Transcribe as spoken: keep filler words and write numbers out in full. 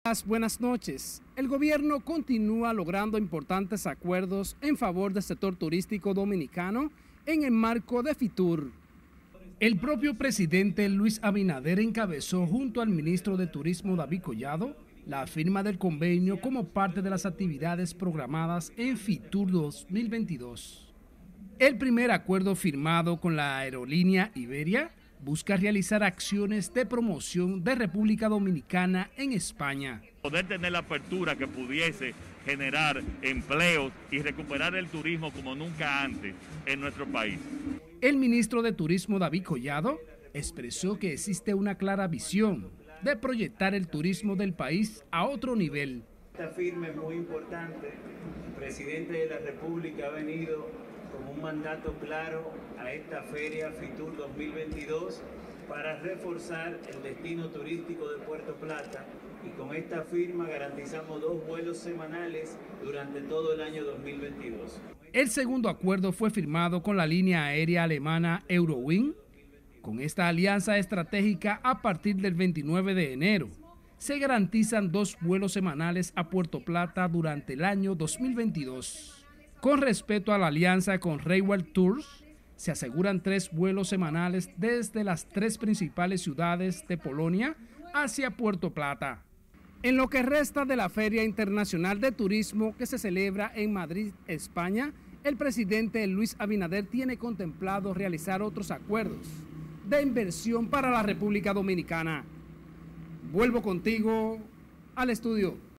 Buenas noches. El gobierno continúa logrando importantes acuerdos en favor del sector turístico dominicano en el marco de FITUR. El propio presidente Luis Abinader encabezó junto al ministro de Turismo David Collado la firma del convenio como parte de las actividades programadas en FITUR dos mil veintidós. El primer acuerdo firmado con la aerolínea Iberia busca realizar acciones de promoción de República Dominicana en España. Poder tener la apertura que pudiese generar empleos y recuperar el turismo como nunca antes en nuestro país. El ministro de Turismo David Collado expresó que existe una clara visión de proyectar el turismo del país a otro nivel. Esta firma es muy importante. El presidente de la República ha venido con un mandato claro a esta feria FITUR dos mil veintidós para reforzar el destino turístico de Puerto Plata, y con esta firma garantizamos dos vuelos semanales durante todo el año dos mil veintidós. El segundo acuerdo fue firmado con la línea aérea alemana Eurowings. Con esta alianza estratégica, a partir del veintinueve de enero, se garantizan dos vuelos semanales a Puerto Plata durante el año dos mil veintidós. Con respecto a la alianza con Railway Tours, se aseguran tres vuelos semanales desde las tres principales ciudades de Polonia hacia Puerto Plata. En lo que resta de la Feria Internacional de Turismo que se celebra en Madrid, España, el presidente Luis Abinader tiene contemplado realizar otros acuerdos de inversión para la República Dominicana. Vuelvo contigo al estudio.